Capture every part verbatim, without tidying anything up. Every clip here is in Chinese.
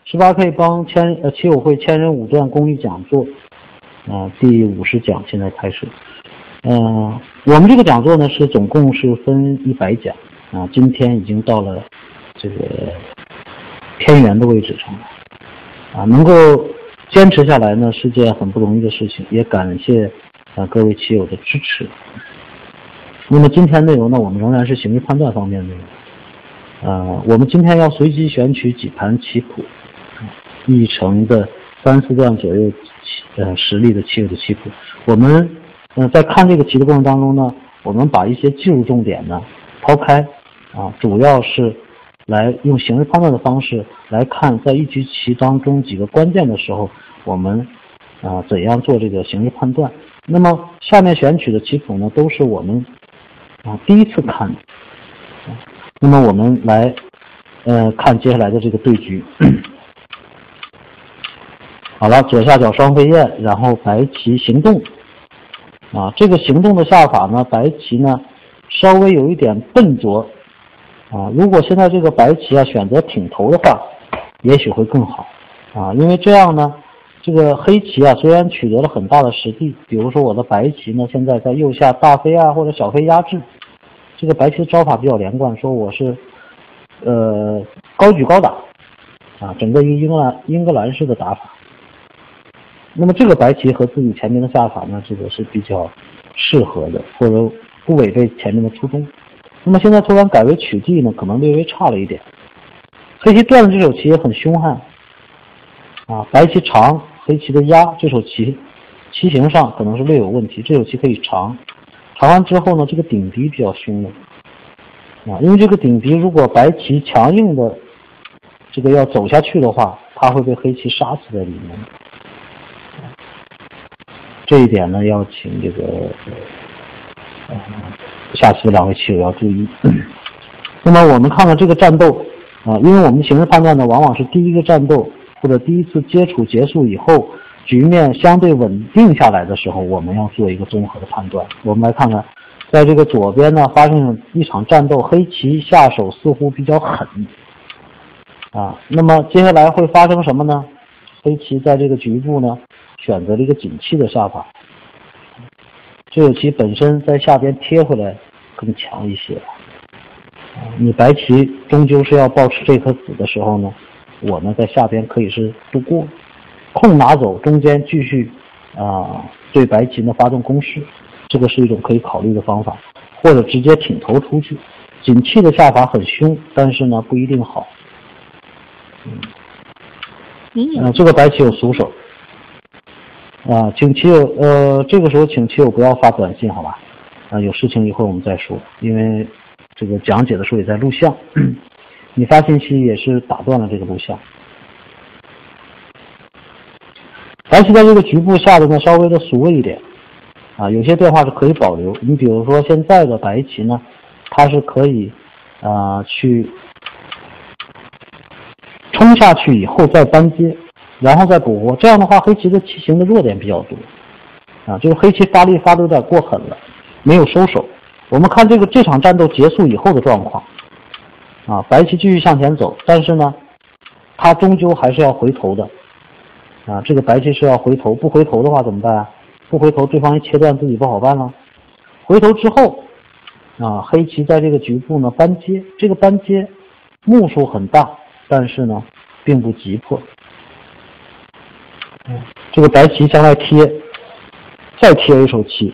十八 K 帮千呃棋友会千人五段公益讲座，啊、呃，第五十讲现在开始。嗯、呃，我们这个讲座呢是总共是分一百讲啊、呃，今天已经到了这个天元的位置上了啊，能够坚持下来呢是件很不容易的事情，也感谢啊、呃、各位棋友的支持。那么今天内容呢，我们仍然是形势判断方面的内容。呃，我们今天要随机选取几盘棋谱，一成的三四段左右呃实力的棋友的棋谱。我们呃在看这个棋的过程当中呢，我们把一些技术重点呢抛开啊，主要是来用形势判断的方式来看，在一局棋当中几个关键的时候，我们啊怎样做这个形势判断。那么下面选取的棋谱呢，都是我们啊第一次看的。那么我们来呃看接下来的这个对局。好了，左下角双飞燕，然后白棋行动啊，这个行动的下法呢，白棋呢稍微有一点笨拙啊，如果现在这个白棋啊选择挺头的话，也许会更好啊，因为这样呢，这个黑棋啊虽然取得了很大的实地，比如说我的白棋呢现在在右下大飞啊或者小飞压制，这个白棋的招法比较连贯，说我是呃高举高打啊，整个一个英格兰英格兰式的打法。那么这个白棋和自己前面的下法呢，这个是比较适合的，或者不违背前面的初衷。那么现在突然改为取地呢，可能略微差了一点。黑棋断的这手棋也很凶悍啊，白棋长，黑棋的压，这手棋棋形上可能是略有问题，这手棋可以长，长完之后呢，这个顶敌比较凶的啊，因为这个顶敌如果白棋强硬的这个要走下去的话，它会被黑棋杀死在里面。这一点呢，要请这个呃下棋的两位棋友要注意。那么我们看看这个战斗啊，因为我们形势判断呢，往往是第一个战斗或者第一次接触结束以后，局面相对稳定下来的时候，我们要做一个综合的判断。我们来看看，在这个左边呢发生一场战斗，黑棋下手似乎比较狠啊，那么接下来会发生什么呢？黑棋在这个局部呢选择了一个紧气的下法，这手棋本身在下边贴回来更强一些啊，你白棋终究是要保持这颗子的时候呢，我呢在下边可以是度过空拿走，中间继续啊对白棋呢发动攻势，这个是一种可以考虑的方法，或者直接挺头出去。紧气的下法很凶，但是呢不一定好。嗯，呃，这个白棋有俗手啊，请棋友呃这个时候请棋友不要发短信，好吧？啊，有事情一会儿我们再说，因为这个讲解的时候也在录像，你发信息也是打断了这个录像。白棋在这个局部下的呢稍微的俗了一点啊，有些变化是可以保留。你比如说现在的白棋呢，它是可以啊去冲下去以后再扳接，然后再补活，这样的话黑棋的棋形的弱点比较多啊，就是黑棋发力发的有点过狠了，没有收手。我们看这个这场战斗结束以后的状况啊，白棋继续向前走，但是呢它终究还是要回头的啊，这个白棋是要回头，不回头的话怎么办啊？不回头对方一切断自己不好办了。回头之后啊，黑棋在这个局部呢扳接，这个扳接目数很大，但是呢并不急迫。嗯，这个白棋向外贴，再贴一手棋，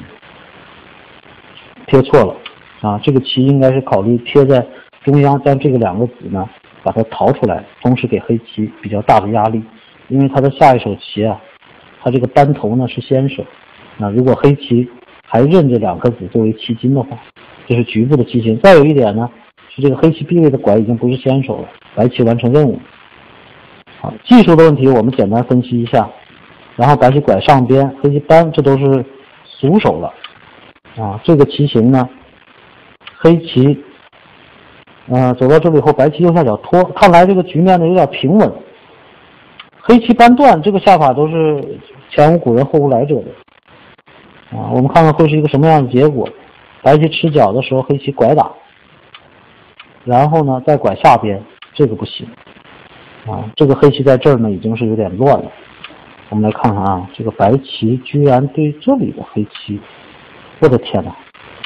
贴错了啊！这个棋应该是考虑贴在中央，将这个两个子呢把它逃出来，同时给黑棋比较大的压力。因为它的下一手棋啊，它这个扳头呢是先手，那如果黑棋还认这两颗子作为棋筋的话，这是局部的棋形。再有一点呢，是这个黑棋 B 位的拐已经不是先手了，白棋完成任务。好，技术的问题我们简单分析一下，然后白棋拐上边，黑棋扳，这都是俗手了啊。这个棋形呢，黑棋呃走到这里以后，白棋右下角拖，看来这个局面呢有点平稳。黑棋扳断这个下法都是前无古人后无来者的啊，我们看看会是一个什么样的结果。白棋吃角的时候，黑棋拐打，然后呢再拐下边，这个不行啊，这个黑棋在这儿呢已经是有点乱了。我们来看看啊，这个白棋居然对这里的黑棋，我的天哪！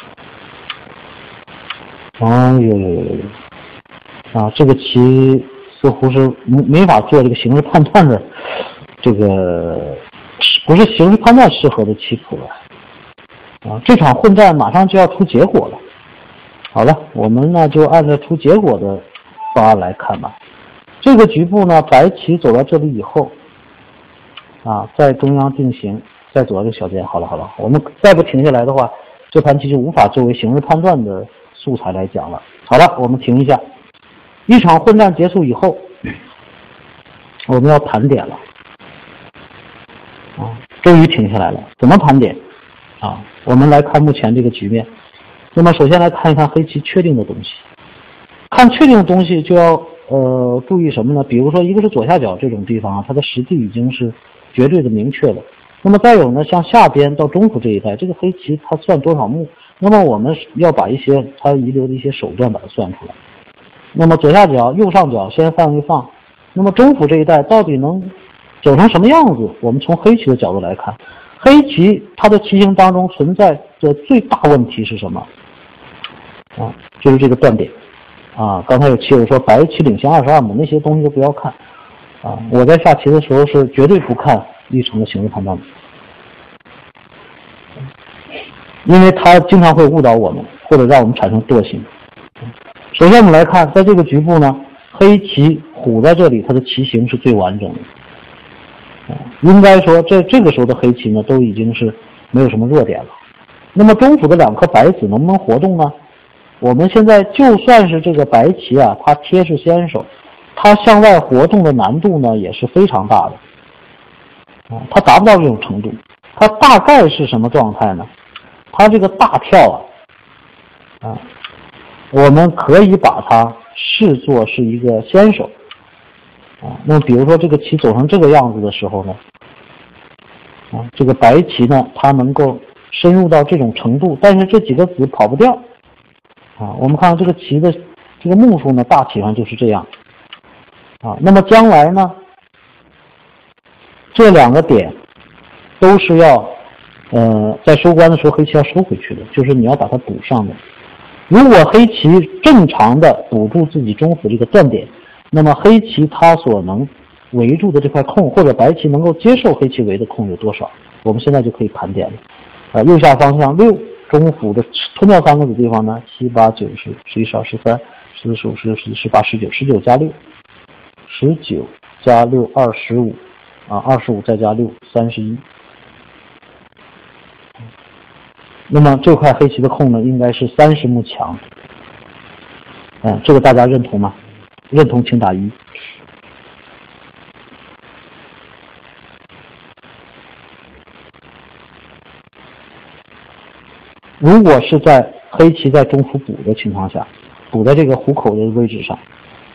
哎呦呦呦呦！啊，这个棋似乎是没没法做这个形势判断的，这个不是形势判断适合的棋谱了。啊，这场混战马上就要出结果了。好了，我们呢就按照出结果的方案来看吧。这个局部呢，白棋走到这里以后，啊，在中央定型，再走到这个小间。好了好了，我们再不停下来的话，这盘棋就无法作为形势判断的素材来讲了。好了，我们停一下。一场混战结束以后，我们要盘点了。啊，终于停下来了。怎么盘点？啊，我们来看目前这个局面。那么首先来看一看黑棋确定的东西。看确定的东西就要呃注意什么呢？比如说一个是左下角这种地方啊，它的实地已经是绝对的明确了。那么再有呢，像下边到中府这一带，这个黑棋它算多少目？那么我们要把一些它遗留的一些手段把它算出来。那么左下角、右上角先放一放。那么中府这一带到底能走成什么样子？我们从黑棋的角度来看，黑棋它的棋形当中存在的最大问题是什么？啊，就是这个断点。啊，刚才有棋友说白棋领先二十二目，那些东西都不要看。啊，我在下棋的时候是绝对不看历程的形势判断的，因为它经常会误导我们，或者让我们产生惰性。首先我们来看，在这个局部呢，黑棋虎在这里，它的棋形是最完整的。啊，应该说这这个时候的黑棋呢，都已经是没有什么弱点了。那么中府的两颗白子能不能活动呢？我们现在就算是这个白棋啊，它贴是先手，它向外活动的难度呢也是非常大的。啊，它达不到这种程度。它大概是什么状态呢？它这个大跳啊，啊，我们可以把它视作是一个先手。啊，那么比如说这个棋走成这个样子的时候呢，啊，这个白棋呢，它能够深入到这种程度，但是这几个子跑不掉。啊，我们看到这个棋的这个目数呢，大体上就是这样。啊，那么将来呢，这两个点都是要，呃，在收官的时候黑棋要收回去的，就是你要把它补上的。如果黑棋正常的补住自己中府这个断点，那么黑棋它所能围住的这块空，或者白棋能够接受黑棋围的空有多少？我们现在就可以盘点了。呃，右下方向六。中府的吞掉三个子地方呢，七八九十十一十二十三十四十五十六十七十八十九十九加六，十九加六二十五啊，二十五再加六三十一。那么这块黑棋的空呢，应该是三十目强。嗯，这个大家认同吗？认同请打一。如果是在黑棋在中府补的情况下，补在这个虎口的位置上，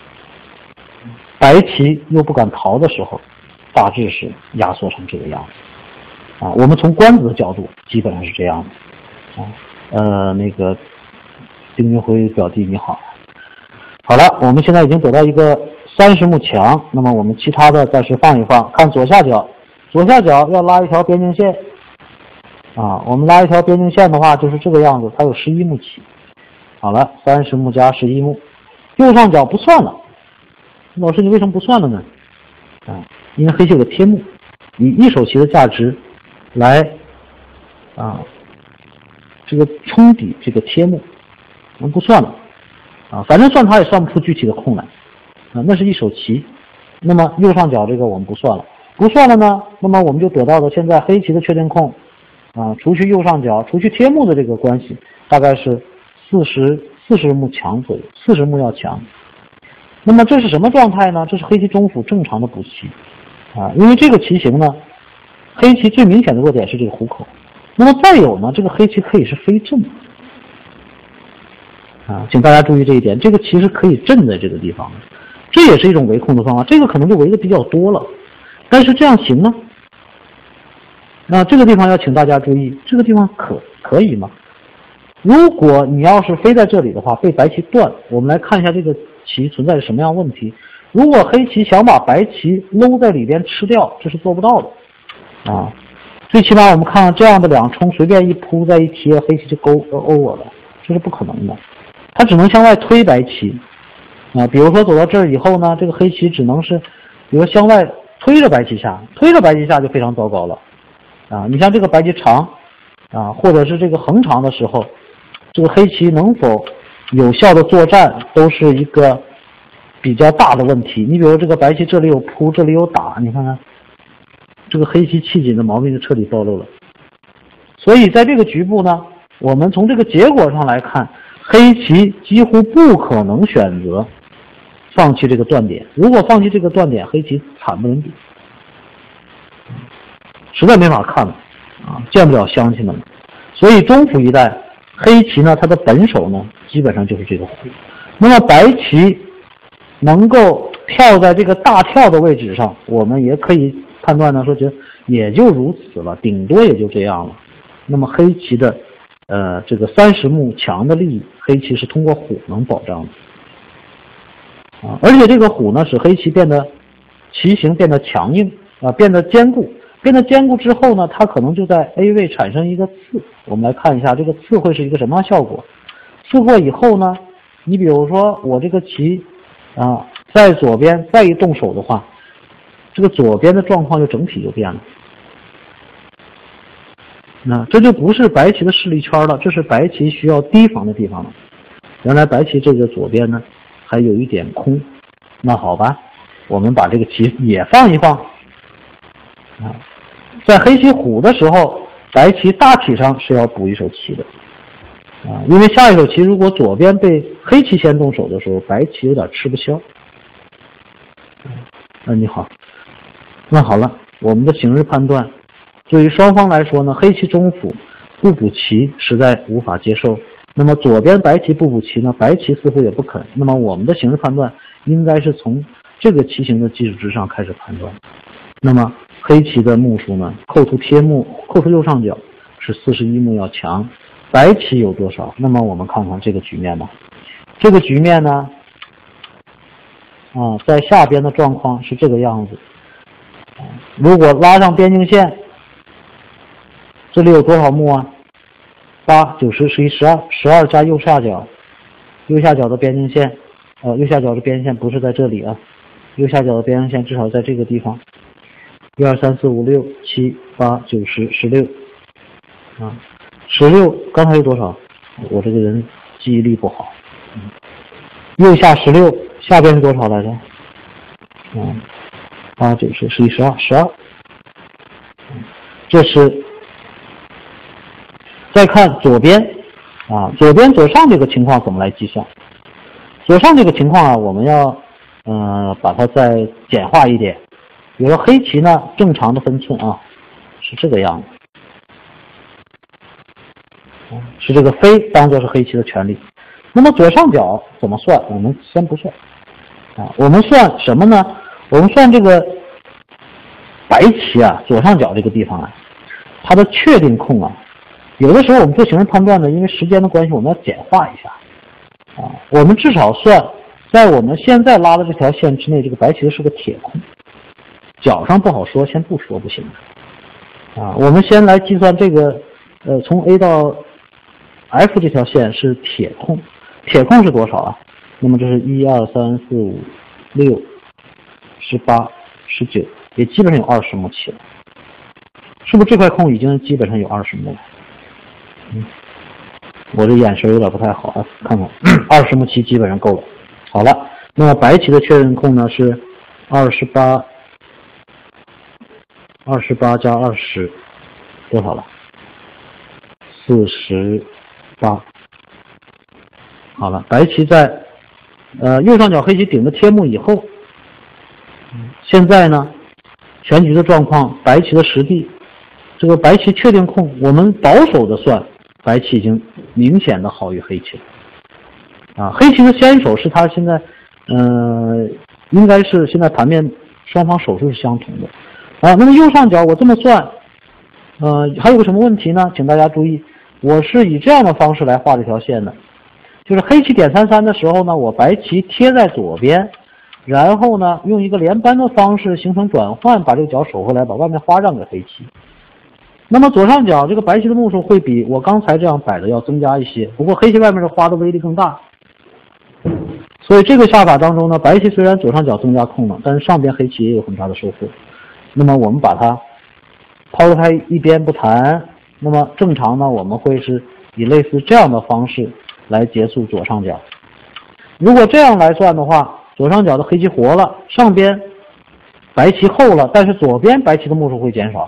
白棋又不敢逃的时候，大致是压缩成这个样子。啊，我们从官子的角度基本上是这样的。啊，呃，那个丁云辉表弟你好。好了，我们现在已经得到一个三十目强，那么我们其他的暂时放一放，看左下角，左下角要拉一条边境线。啊，我们拉一条边境线的话，就是这个样子，它有十一目棋。好了，三十目加十一目，右上角不算了。老师，你为什么不算了呢？啊，因为黑棋有个贴目，以一手棋的价值来啊，这个冲抵这个贴目，我们不算了。啊，反正算它也算不出具体的空来。啊，那是一手棋。那么右上角这个我们不算了，不算了呢，那么我们就得到了现在黑棋的确定空。啊，除去右上角，除去贴目的这个关系，大概是四十四十目强左右，四十目要强。那么这是什么状态呢？这是黑棋中府正常的补棋啊，因为这个棋形呢，黑棋最明显的弱点是这个虎口。那么再有呢，这个黑棋可以是飞震啊，请大家注意这一点，这个棋是可以震在这个地方的，这也是一种围控的方法。这个可能就围的比较多了，但是这样行呢？那这个地方要请大家注意，这个地方可可以吗？如果你要是飞在这里的话，被白棋断，我们来看一下这个棋存在什么样问题。 如果黑棋想把白棋搂在里边吃掉，这是做不到的啊。最起码我们看看这样的两冲，随便一扑再一贴，黑棋就勾 over 了，这是不可能的。它只能向外推白棋啊。比如说走到这儿以后呢，这个黑棋只能是，比如向外推着白棋下，推着白棋下就非常糟糕了啊。你像这个白棋长啊，或者是这个横长的时候，这个黑棋能否有效的作战，都是一个比较大的问题。你比如这个白棋这里有扑，这里有打，你看看这个黑棋气紧的毛病就彻底暴露了。所以在这个局部呢，我们从这个结果上来看，黑棋几乎不可能选择放弃这个断点。如果放弃这个断点，黑棋惨不忍睹，实在没法看了啊，见不了乡亲们了。所以中府一带黑棋呢，它的本手呢，基本上就是这个虎。那么白棋能够跳在这个大跳的位置上，我们也可以判断呢，说觉得也就如此了，顶多也就这样了。那么黑棋的呃这个三十目强的利益，黑棋是通过虎能保障的啊，而且这个虎呢，使黑棋变得棋形变得强硬啊，变得坚固。变得坚固之后呢，它可能就在 A 位产生一个刺。我们来看一下这个刺会是一个什么样效果。刺过以后呢，你比如说我这个棋啊，在左边再一动手的话，这个左边的状况就整体就变了。那这就不是白棋的势力圈了，这是白棋需要提防的地方了。原来白棋这个左边呢还有一点空，那好吧，我们把这个棋也放一放啊。在黑棋虎的时候，白棋大体上是要补一手棋的啊，因为下一手棋如果左边被黑棋先动手的时候，白棋有点吃不消。那、啊、你好，那好了，我们的形势判断，对于双方来说呢，黑棋中府不补棋实在无法接受。那么左边白棋不补棋呢，白棋似乎也不肯。那么我们的形势判断应该是从这个棋形的基础之上开始判断。那么黑棋的目数呢，扣图贴目，扣图右上角是四十一目要强，白棋有多少？那么我们看看这个局面吧。这个局面呢，啊，在下边的状况是这个样子。如果拉上边境线，这里有多少目啊？八、九、十、十一、十二，十二加右下角，右下角的边境线，呃，右下角的边境线不是在这里啊，右下角的边境线至少在这个地方。一二三四五六七八九十十六啊，十六刚才有多少？我这个人记忆力不好。嗯、右下十六，下边是多少来着？嗯，八九十十一十二十二。这是再看左边啊，左边左上这个情况怎么来计算？左上这个情况啊，我们要呃把它再简化一点。比如说黑棋呢，正常的分寸啊是这个样子，是这个飞当做是黑棋的权利。那么左上角怎么算？我们先不算啊，我们算什么呢？我们算这个白棋啊，左上角这个地方啊，它的确定空啊，有的时候我们做形势判断呢，因为时间的关系，我们要简化一下啊。我们至少算在我们现在拉的这条线之内，这个白棋是个铁空。角上不好说，先不说不行啊。我们先来计算这个，呃，从 A 到 F 这条线是铁空，铁空是多少啊？那么这是一二三四五六十八十九，也基本上有二十目棋了，是不是这块空已经基本上有二十目了？嗯，我这眼神有点不太好啊，看看二十目棋基本上够了。好了，那么白棋的确认空呢是二十八。二十八加二十多少了？四十八。好了，白棋在呃右上角黑棋顶着贴目以后，现在呢全局的状况，白棋的实地，这个白棋确定空，我们保守的算，白棋已经明显的好于黑棋了。啊，黑棋的先手是他现在呃应该是现在盘面双方手势是相同的。啊，那么右上角我这么算，呃，还有个什么问题呢？请大家注意，我是以这样的方式来画这条线的，就是黑棋点三三的时候呢，我白棋贴在左边， 然后呢用一个连扳的方式形成转换，把这个角守回来，把外面花让给黑棋。那么左上角这个白棋的目数会比我刚才这样摆的要增加一些，不过黑棋外面的花的威力更大，所以这个下法当中呢，白棋虽然左上角增加空了，但是上边黑棋也有很大的收获。那么我们把它抛开一边不谈，那么正常呢我们会是以类似这样的方式来结束左上角。如果这样来算的话，左上角的黑棋活了，上边白棋厚了，但是左边白棋的目数会减少。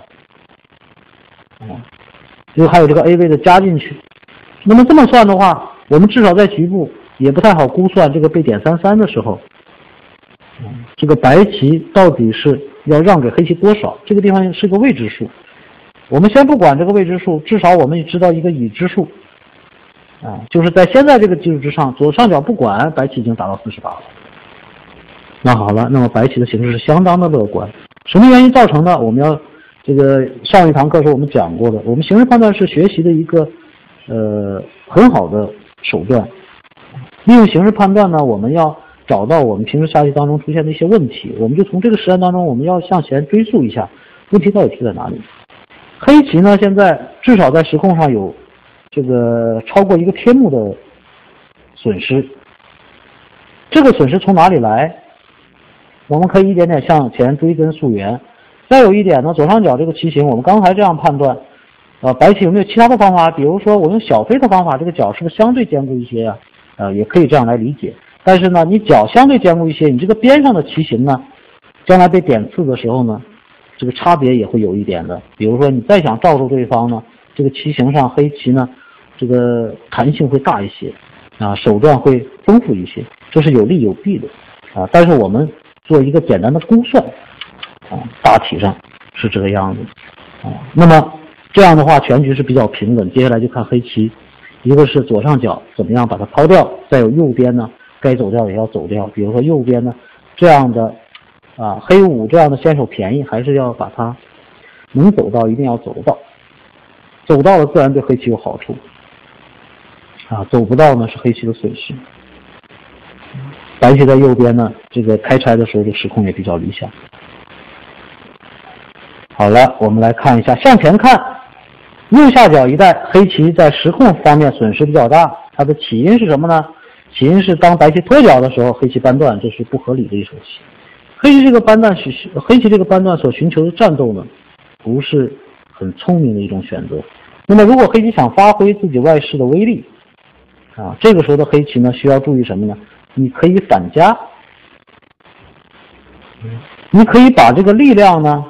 就还有这个 A 位的加进去，那么这么算的话，我们至少在局部也不太好估算这个被点三三的时候，这个白棋到底是要让给黑棋多少？这个地方是个未知数。我们先不管这个未知数，至少我们也知道一个已知数，啊，就是在现在这个基础之上，左上角不管，白棋已经达到四十八了。那好了，那么白棋的形势是相当的乐观。什么原因造成的？我们要。这个上一堂课时候我们讲过的，我们形势判断是学习的一个呃很好的手段。利用形势判断呢，我们要找到我们平时下棋当中出现的一些问题，我们就从这个实战当中，我们要向前追溯一下问题到底出在哪里。黑棋呢，现在至少在时空上有这个超过一个贴目的损失，这个损失从哪里来？我们可以一点点向前追根溯源。再有一点呢，左上角这个棋形，我们刚才这样判断，呃，白棋有没有其他的方法？比如说我用小飞的方法，这个角是不是相对坚固一些啊？呃，也可以这样来理解。但是呢，你角相对坚固一些，你这个边上的棋形呢，将来被点刺的时候呢，这个差别也会有一点的。比如说你再想罩住对方呢，这个棋形上黑棋呢，这个弹性会大一些，啊，手段会丰富一些，这是有利有弊的，啊，但是我们做一个简单的估算。啊，大体上是这个样子啊。那么这样的话，全局是比较平稳。接下来就看黑棋，一个是左上角怎么样把它抛掉，再有右边呢，该走掉也要走掉。比如说右边呢，这样的啊黑五这样的先手便宜，还是要把它能走到一定要走到，走到了自然对黑棋有好处啊，走不到呢是黑棋的损失。白棋在右边呢，这个开拆的时候这时空也比较理想。好了，我们来看一下，向前看，右下角一带黑棋在时控方面损失比较大，它的起因是什么呢？起因是当白棋脱角的时候，黑棋扳断，这是不合理的一手棋。黑棋这个扳断是黑棋这个扳断所寻求的战斗呢，不是很聪明的一种选择。那么如果黑棋想发挥自己外势的威力啊，这个时候的黑棋呢，需要注意什么呢？你可以反夹，你可以把这个力量呢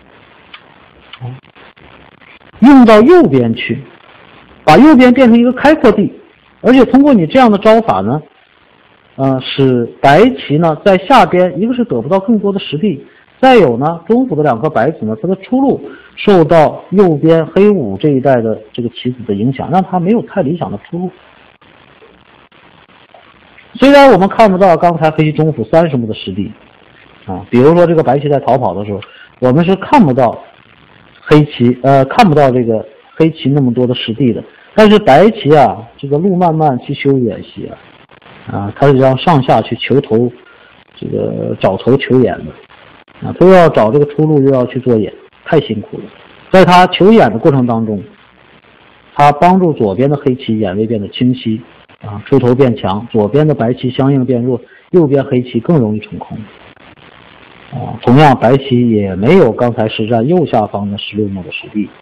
用到右边去，把右边变成一个开阔地，而且通过你这样的招法呢，呃，使白棋呢在下边，一个是得不到更多的实地，再有呢，中府的两颗白子呢，它的出路受到右边黑五这一带的这个棋子的影响，让它没有太理想的出路。虽然我们看不到刚才黑棋中府三十目的实地啊，比如说这个白棋在逃跑的时候，我们是看不到黑棋呃看不到这个黑棋那么多的实地的，但是白棋啊，这个路漫漫其修远兮啊，啊，它是要上下去求头，这个找头求眼的啊，都要找这个出路，又要去做眼，太辛苦了。在他求眼的过程当中，他帮助左边的黑棋眼位变得清晰啊，出头变强，左边的白棋相应变弱，右边黑棋更容易成空。啊，同样白棋也没有刚才实战右下方的十六目的实地，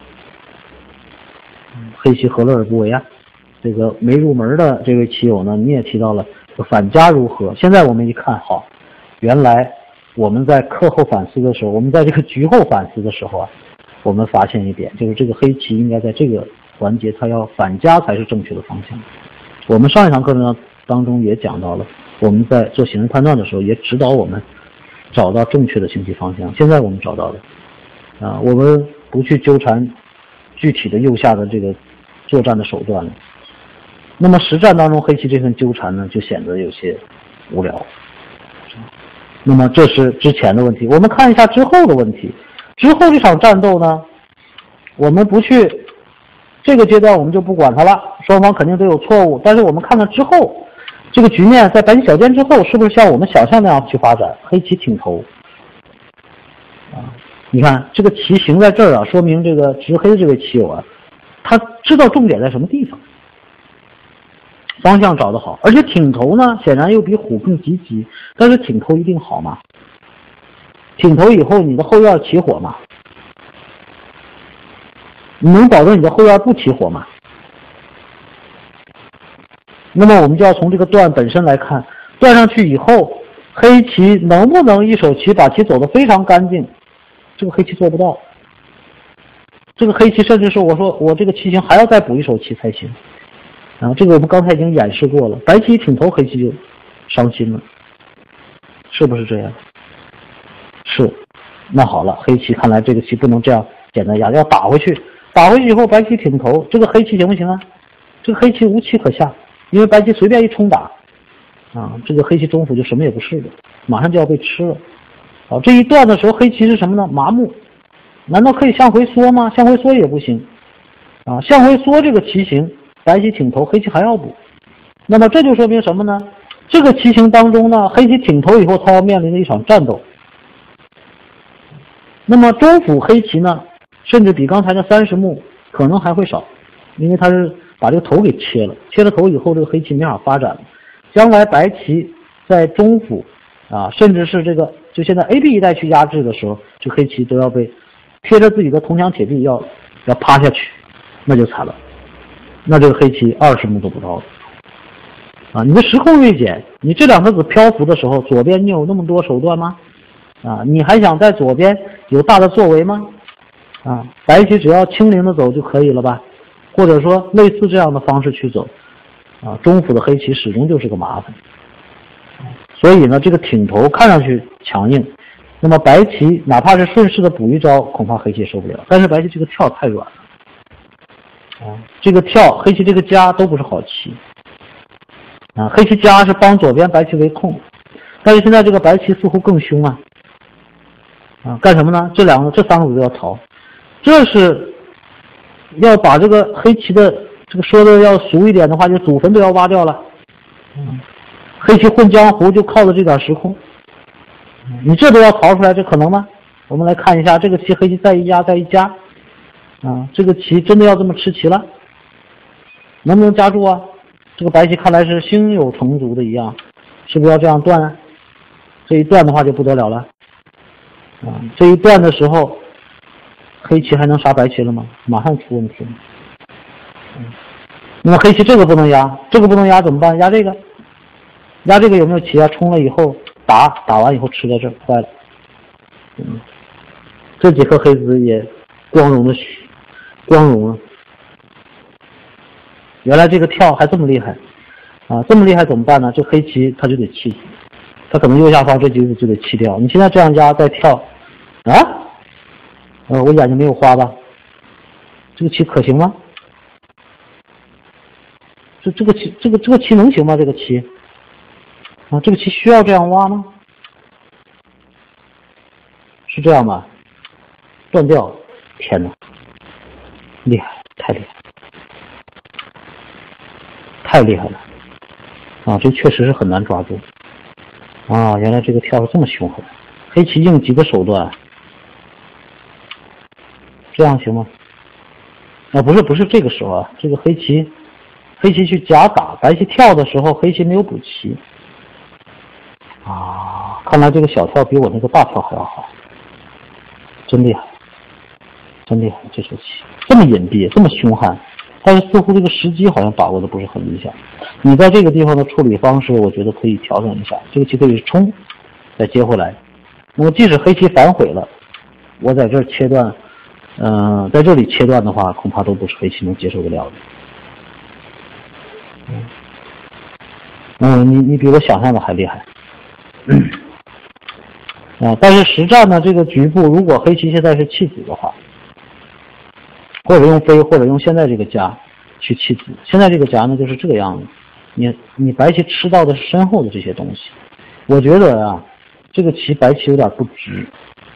黑棋何乐而不为啊？这个没入门的这位棋友呢，你也提到了反夹如何？现在我们一看，好，原来我们在课后反思的时候，我们在这个局后反思的时候啊，我们发现一点，就是这个黑棋应该在这个环节它要反夹才是正确的方向。我们上一堂课程当中也讲到了，我们在做形势判断的时候也指导我们找到正确的行棋方向。现在我们找到了啊，我们不去纠缠具体的右下的这个作战的手段了。那么实战当中黑棋这份纠缠呢，就显得有些无聊。那么这是之前的问题，我们看一下之后的问题。之后这场战斗呢，我们不去这个阶段我们就不管它了，双方肯定都有错误，但是我们看看之后这个局面在白棋小尖之后，是不是像我们想象那样去发展？黑棋挺头啊，你看这个棋形在这儿啊，说明这个执黑的这位棋友啊，他知道重点在什么地方，方向找得好，而且挺头呢，显然又比虎更积极。但是挺头一定好吗？挺头以后，你的后院起火吗？你能保证你的后院不起火吗？那么我们就要从这个段本身来看，段上去以后，黑棋能不能一手棋把棋走得非常干净？这个黑棋做不到。这个黑棋甚至是我说我这个棋形还要再补一手棋才行。啊，这个我们刚才已经演示过了，白棋挺头，黑棋就伤心了，是不是这样？是。那好了，黑棋看来这个棋不能这样简单压，要打回去。打回去以后，白棋挺头，这个黑棋行不行啊？这个黑棋无棋可下，因为白棋随便一冲打，啊，这个黑棋中府就什么也不是了，马上就要被吃了。啊，这一段的时候，黑棋是什么呢？麻木。难道可以向回缩吗？向回缩也不行。啊，向回缩这个棋形，白棋挺头，黑棋还要补。那么这就说明什么呢？这个棋形当中呢，黑棋挺头以后，它要面临的一场战斗。那么中府黑棋呢，甚至比刚才的三十目可能还会少，因为它是把这个头给切了，切了头以后，这个黑棋没法发展了。将来白棋在中府啊，甚至是这个就现在 A B 一带去压制的时候，这黑棋都要被贴着自己的铜墙铁壁要要趴下去，那就惨了。那这个黑棋二十目都不到了啊！你的时空锐减，你这两个子漂浮的时候，左边你有那么多手段吗？啊，你还想在左边有大的作为吗？啊，白棋只要轻灵的走就可以了吧？或者说类似这样的方式去走，啊，中府的黑棋始终就是个麻烦。所以呢，这个挺头看上去强硬，那么白棋哪怕是顺势的补一招，恐怕黑棋受不了。但是白棋这个跳太软了，啊，这个跳黑棋这个夹都不是好棋，啊，黑棋夹是帮左边白棋为控，但是现在这个白棋似乎更凶啊。啊，干什么呢？这两个、这三个子都要逃，这是要把这个黑棋的这个说的要俗一点的话，就祖坟都要挖掉了。嗯，黑棋混江湖就靠的这点时空，你这都要逃出来，这可能吗？我们来看一下这个棋，黑棋再一压再一加，啊，这个棋真的要这么吃棋了？能不能夹住啊？这个白棋看来是心有成竹的一样，是不是要这样断啊？这一断的话就不得了了。啊，这一断的时候，黑棋还能杀白棋了吗？马上出问题了。嗯，那么黑棋这个不能压，这个不能压怎么办？压这个，压这个有没有棋啊？冲了以后打，打完以后吃在这儿，坏了。嗯，这几颗黑子也光荣的光荣了。原来这个跳还这么厉害啊！这么厉害怎么办呢？这黑棋他就得弃子，他可能右下方这几个子就得弃掉。你现在这样压再跳。啊，呃，我眼睛没有花吧？这个棋可行吗？这这个棋，这个这个棋能行吗？这个棋啊，这个棋需要这样挖吗？是这样吧？断掉，天哪，厉害，太厉害，太厉害了！啊，这确实是很难抓住。啊，原来这个跳是这么凶狠，黑棋用几个手段？这样行吗？啊，不是不是这个时候啊，这个黑棋，黑棋去夹打，白棋跳的时候，黑棋没有补棋。啊，看来这个小跳比我那个大跳还要好，真厉害，真厉害！这手棋这么隐蔽，这么凶悍，但是似乎这个时机好像把握的不是很理想。你在这个地方的处理方式，我觉得可以调整一下。这个棋可以冲，再接回来。那么即使黑棋反悔了，我在这儿切断。嗯、呃，在这里切断的话，恐怕都不是黑棋能接受得了的。嗯，嗯，你你比我想象的还厉害。嗯，啊，但是实战呢，这个局部如果黑棋现在是弃子的话，或者用飞，或者用现在这个夹去弃子，现在这个夹呢就是这个样子。你你白棋吃到的是身后的这些东西，我觉得啊，这个棋白棋有点不值。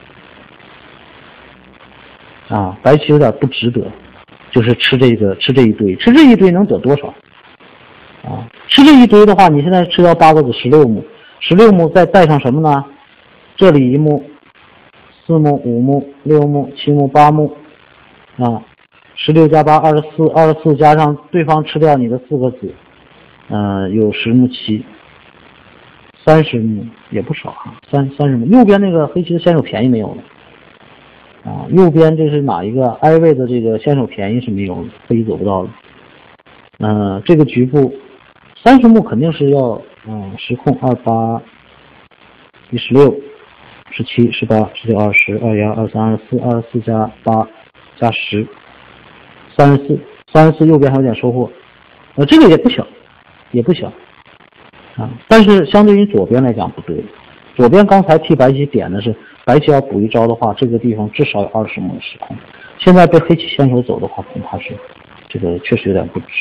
啊，白棋有点不值得，就是吃这个吃这一堆，吃这一堆能得多少？ 啊，吃这一堆的话，你现在吃掉八个子，十六目，十六目再带上什么呢？这里一目，四目、五目、六目、七目、八目，啊，十六加八二十四，二十四加上对方吃掉你的四个子，嗯、呃，有十目七，三十目也不少啊，三三十目。右边那个黑棋的先手便宜没有了。啊，右边这是哪一个 I 位的这个先手便宜是没有的，黑棋走不到了。嗯、呃，这个局部三十目肯定是要嗯十控二八一十六十七十八十九二十二幺二三二四二十四加八加十三十四三十四右边还有点收获，呃这个也不小也不小啊，但是相对于左边来讲不对，左边刚才替白棋点的是。白棋要补一招的话，这个地方至少有二十目的时空。现在被黑棋先手走的话，恐怕是这个确实有点不值，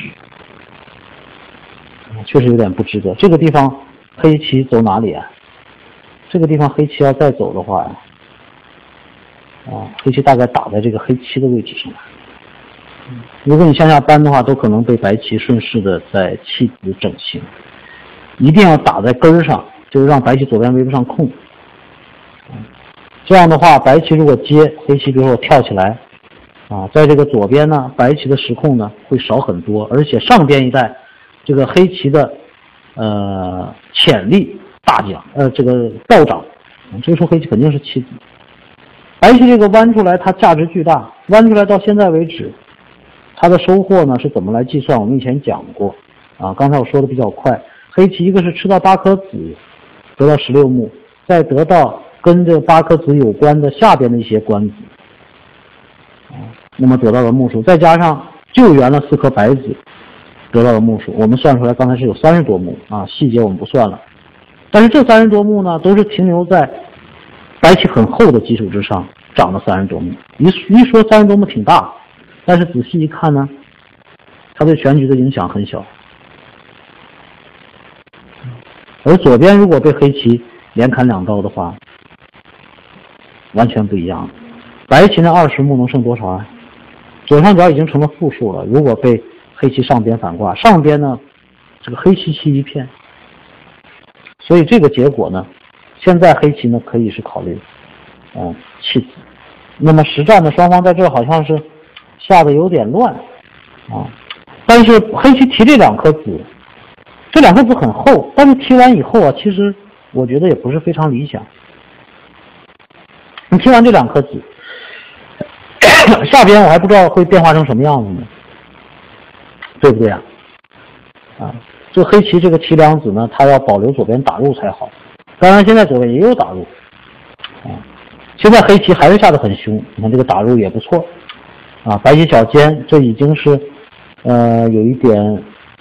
确实有点不值得。这个地方黑棋走哪里啊？这个地方黑棋要再走的话呀，啊，黑棋大概打在这个黑七的位置上。如果你向下扳的话，都可能被白棋顺势的在弃子整形。一定要打在根儿上，就是让白棋左边围不上空。这样的话，白棋如果接黑棋，比如说我跳起来，啊，在这个左边呢，白棋的时控呢会少很多，而且上边一带，这个黑棋的呃潜力大涨，呃这个暴涨，这个时候黑棋肯定是弃子。白棋这个弯出来，它价值巨大，弯出来到现在为止，它的收获呢是怎么来计算？我们以前讲过，啊，刚才我说的比较快，黑棋一个是吃到八颗子，得到十六目，再得到。跟这八颗子有关的下边的一些官子，啊，那么得到的目数，再加上救援了四颗白子，得到的目数，我们算出来刚才是有三十多目啊，细节我们不算了。但是这三十多目呢，都是停留在白棋很厚的基础之上涨了三十多目。一一说三十多目挺大，但是仔细一看呢，它对全局的影响很小。而左边如果被黑棋连砍两刀的话，完全不一样。白棋的二十目能剩多少啊？左上角已经成了负数了。如果被黑棋上边反挂，上边呢，这个黑棋弃一片。所以这个结果呢，现在黑棋呢可以是考虑，嗯，弃子。那么实战的双方在这好像是下的有点乱啊。但是黑棋提这两颗子，这两颗子很厚，但是提完以后啊，其实我觉得也不是非常理想。你提完这两颗子，下边我还不知道会变化成什么样子呢，对不对啊？啊，这黑棋这个提两子呢，它要保留左边打入才好。当然现在左边也有打入，啊，现在黑棋还是下得很凶。你看这个打入也不错，啊，白棋小尖，这已经是呃有一点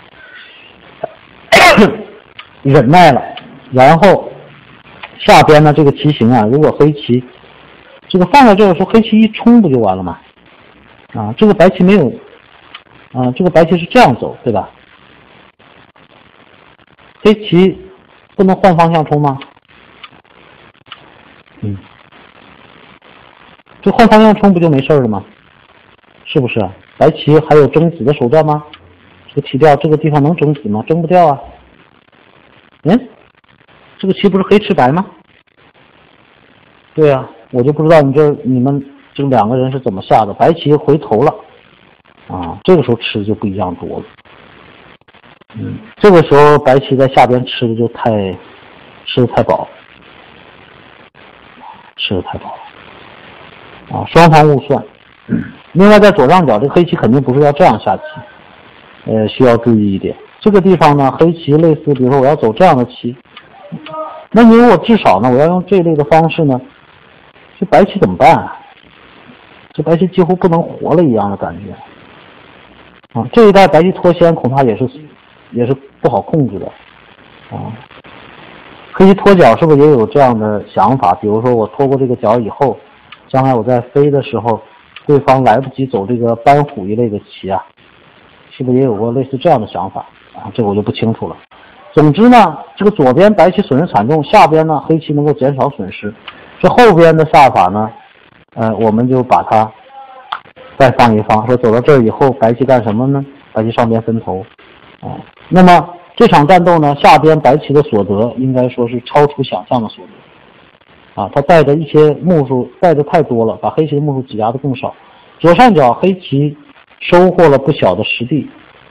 忍耐了。然后下边呢这个棋形啊，如果黑棋这个放在这个时候，黑棋一冲不就完了吗？啊，这个白棋没有，啊，这个白棋是这样走，对吧？黑棋不能换方向冲吗？嗯，这换方向冲不就没事了吗？是不是啊？白棋还有争子的手段吗？这个提掉这个地方能争子吗？争不掉啊。嗯，这个棋不是黑吃白吗？对啊。我就不知道你这你们这两个人是怎么下的。白棋回头了啊，这个时候吃的就不一样多了。嗯，这个时候白棋在下边吃的就太吃的太饱，吃的太饱了啊，双方误算。嗯，另外在左上角这个黑棋肯定不是要这样下棋，呃，需要注意一点。这个地方呢，黑棋类似，比如说我要走这样的棋，那你如果至少呢，我要用这类的方式呢。这白棋怎么办啊？这白棋几乎不能活了一样的感觉啊！这一代白棋脱先恐怕也是也是不好控制的啊。黑棋脱角是不是也有这样的想法？比如说我脱过这个角以后，将来我在飞的时候，对方来不及走这个班虎一类的棋啊，是不是也有过类似这样的想法啊？这个我就不清楚了。总之呢，这个左边白棋损失惨重，下边呢黑棋能够减少损失。这后边的下法呢，呃，我们就把它再放一放，说走到这儿以后，白棋干什么呢？白棋上边分头， 啊，那么这场战斗呢，下边白棋的所得应该说是超出想象的所得啊，他带的一些目数带的太多了，把黑棋的目数挤压的更少。左上角黑棋收获了不小的实地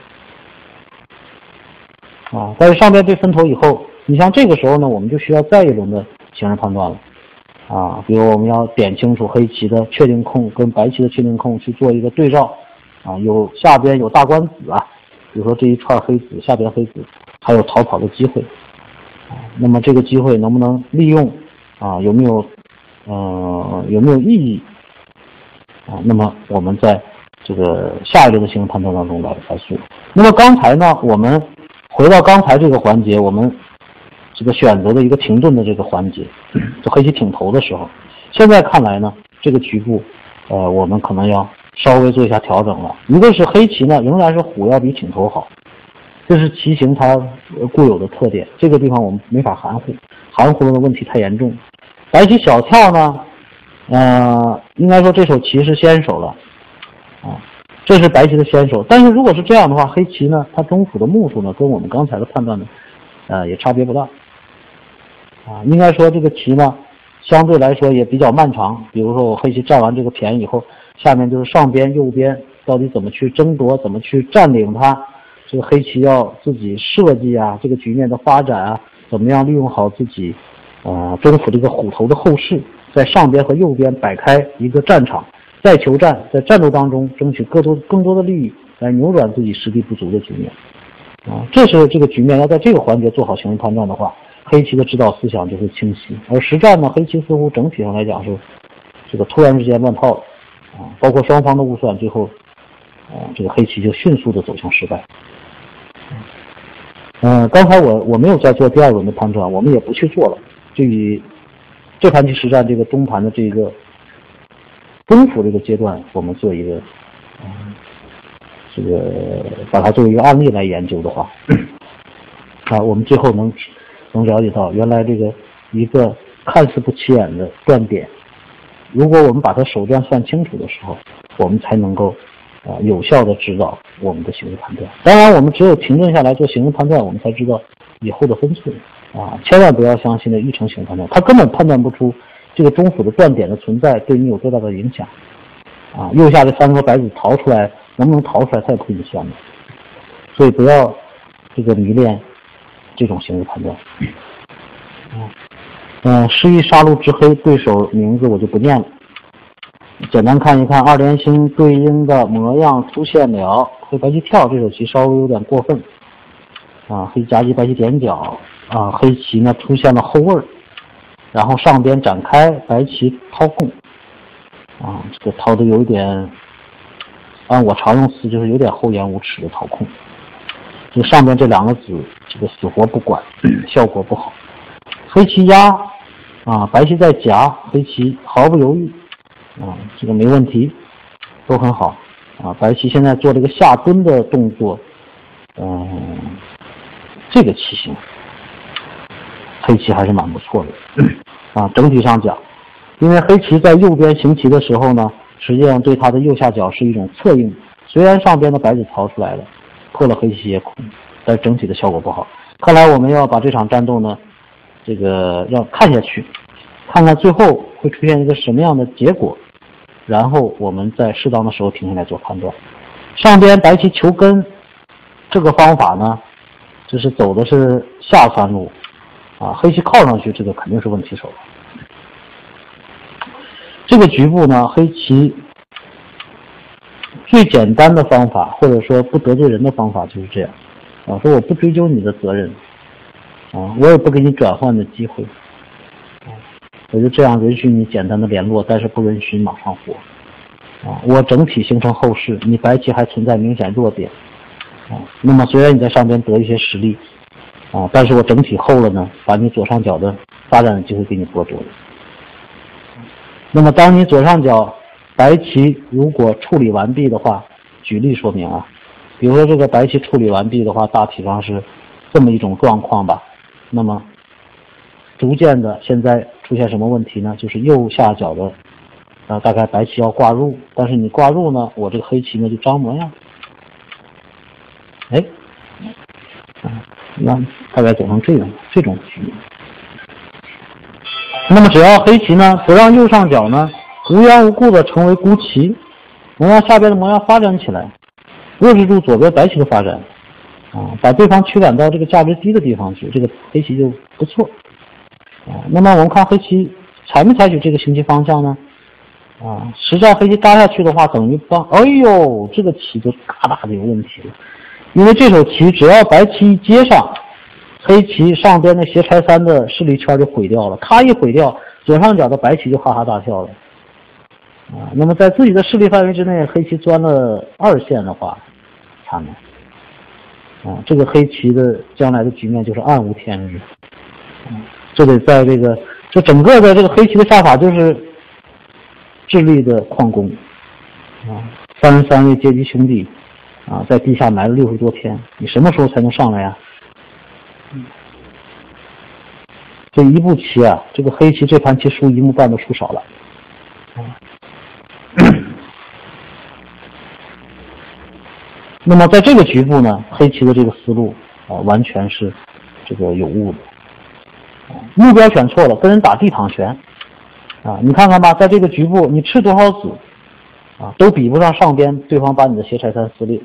啊，但是上边被分头以后，你像这个时候呢，我们就需要再一轮的形势判断了啊，比如我们要点清楚黑棋的确定空跟白棋的确定空去做一个对照啊，有下边有大官子啊，比如说这一串黑子，下边黑子还有逃跑的机会啊，那么这个机会能不能利用啊？有没有呃有没有意义啊？那么我们在这个下一轮的形势判断当中来来说，那么刚才呢，我们回到刚才这个环节，我们这个选择的一个停顿的这个环节，就黑棋挺头的时候，现在看来呢，这个局部，呃，我们可能要稍微做一下调整了。一个是黑棋呢，仍然是虎要比挺头好，这是棋形它固有的特点，这个地方我们没法含糊，含糊的问题太严重。白棋小跳呢，呃，应该说这手棋是先手了，啊。这是白棋的先手，但是如果是这样的话，黑棋呢，它中府的目数呢，跟我们刚才的判断呢，呃，也差别不大，啊，应该说这个棋呢，相对来说也比较漫长。比如说我黑棋占完这个便宜以后，下面就是上边、右边到底怎么去争夺，怎么去占领它，这个黑棋要自己设计啊，这个局面的发展啊，怎么样利用好自己，呃，中府这个虎头的后势，在上边和右边摆开一个战场。在求战，在战斗当中争取更多更多的利益，来扭转自己实力不足的局面，啊，这是这个局面要在这个环节做好形势判断的话，黑棋的指导思想就会清晰。而实战呢，黑棋似乎整体上来讲是这个突然之间乱套了，啊，包括双方的误算，最后，啊，这个黑棋就迅速的走向失败。嗯、呃，刚才我我没有在做第二轮的判断，我们也不去做了，就以这盘棋实战这个中盘的这个。中府这个阶段，我们做一个，嗯，这个把它作为一个案例来研究的话，啊，我们最后能能了解到，原来这个一个看似不起眼的断点，如果我们把它手段算清楚的时候，我们才能够啊、呃、有效的指导我们的形势判断。当然，我们只有停顿下来做形势判断，我们才知道以后的分寸啊，千万不要相信的预成形势判断，它根本判断不出。这个中府的断点的存在对你有多大的影响啊？右下这三颗白子逃出来，能不能逃出来，他也不给你算的。所以不要这个迷恋这种形势判断。嗯，嗯，示意杀戮之黑，对手名字我就不念了。简单看一看，二连星对应的模样出现了。黑白棋跳这手棋稍微有点过分啊，黑夹击白棋点角啊，黑棋呢出现了后位。然后上边展开，白棋掏空，啊，这个掏的有点，按我常用词就是有点厚颜无耻的掏空。这上边这两个子，这个死活不管，效果不好。黑棋压，啊，白棋在夹，黑棋毫不犹豫，啊，这个没问题，都很好。啊，白棋现在做这个下蹲的动作，嗯，这个棋形。黑棋还是蛮不错的啊，整体上讲，因为黑棋在右边行棋的时候呢，实际上对它的右下角是一种策应，虽然上边的白子逃出来了，破了黑棋也空，但整体的效果不好。看来我们要把这场战斗呢，这个要看下去，看看最后会出现一个什么样的结果，然后我们在适当的时候停下来做判断。上边白棋求根这个方法呢，就是走的是下三路。啊，黑棋靠上去，这个肯定是问题手。这个局部呢，黑棋最简单的方法，或者说不得罪人的方法就是这样。啊，说我不追究你的责任，啊，我也不给你转换的机会，啊，我就这样允许你简单的联络，但是不允许马上活。啊，我整体形成后势，你白棋还存在明显弱点。啊，那么虽然你在上边得一些实力。啊，但是我整体厚了呢，把你左上角的发展的机会给你剥夺了。那么当你左上角白棋如果处理完毕的话，举例说明啊，比如说这个白棋处理完毕的话，大体上是这么一种状况吧。那么逐渐的现在出现什么问题呢？就是右下角的啊，大概白棋要挂入，但是你挂入呢，我这个黑棋呢就张模样。哎。 那大概走成这种这种局面。那么只要黑棋呢不让右上角呢无缘无故的成为孤棋，能让下边的模样发展起来，遏制住左边白棋的发展，啊，把对方驱赶到这个价值低的地方去，这个黑棋就不错。啊，那么我们看黑棋采没采取这个行棋方向呢？啊，实战黑棋搭下去的话，等于帮，哎呦，这个棋就大大的有问题了，因为这手棋只要白棋一接上，黑棋上边的斜拆三的势力圈就毁掉了，咔一毁掉，左上角的白棋就哈哈大笑了。啊，那么在自己的势力范围之内，黑棋钻了二线的话，看看，啊，这个黑棋的将来的局面就是暗无天日。啊，这得在这个，这整个的这个黑棋的下法就是智力的矿工，啊，三十三位阶级兄弟，啊，在地下埋了六十多天，你什么时候才能上来呀？这一步棋啊，这个黑棋这盘棋输一目半都输少了。那么在这个局部呢，黑棋的这个思路啊，完全是这个有误的，啊，目标选错了，跟人打地躺拳啊！你看看吧，在这个局部，你吃多少子啊，都比不上上边对方把你的斜拆三撕裂。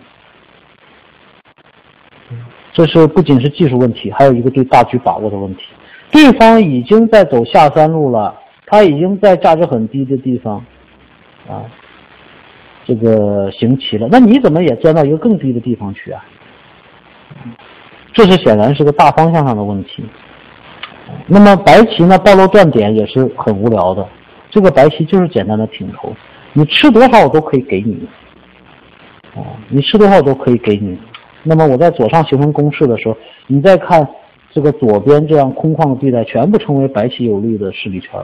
这是不仅是技术问题，还有一个对大局把握的问题。对方已经在走下三路了，他已经在价值很低的地方啊，这个行棋了，那你怎么也钻到一个更低的地方去啊？这是显然是个大方向上的问题。那么白棋呢，暴露断点也是很无聊的，这个白棋就是简单的挺头，你吃多少我都可以给你，啊，你吃多少都可以给你。那么我在左上形成攻势的时候，你再看这个左边这样空旷的地带，全部成为白棋有利的势力圈。